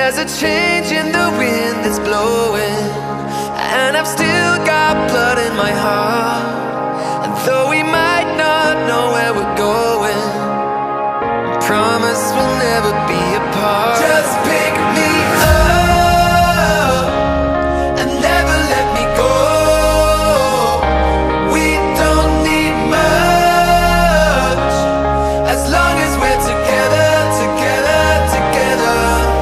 There's a change in the wind that's blowing, and I've still got blood in my heart. And though we might not know where we're going, I promise we'll never be apart. Just pick me up and never let me go. We don't need much as long as we're together, together, together.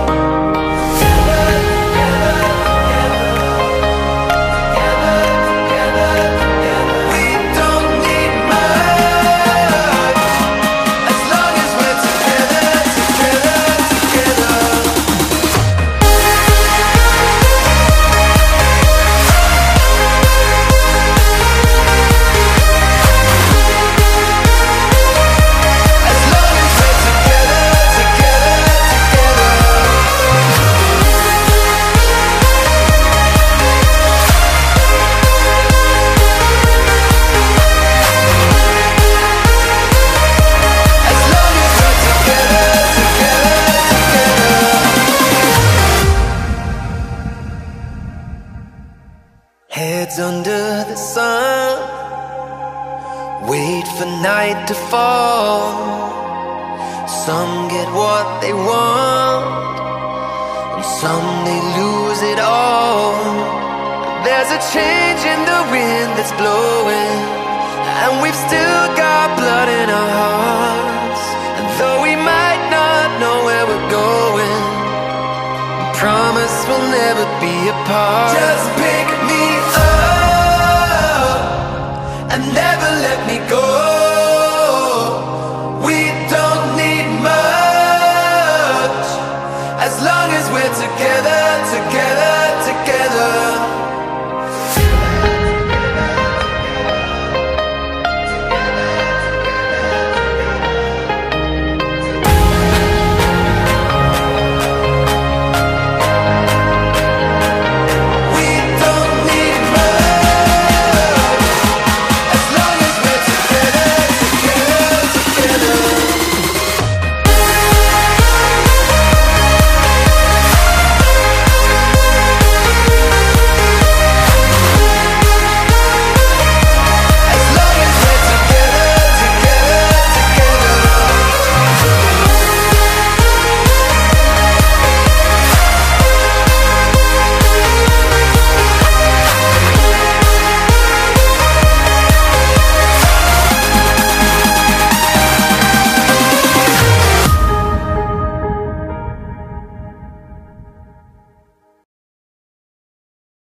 Heads under the sun, wait for night to fall. Some get what they want, and some they lose it all. There's a change in the wind that's blowing, and we've still got blood in our hearts. And though we might not know where we're going, I promise we'll never be apart. Just pick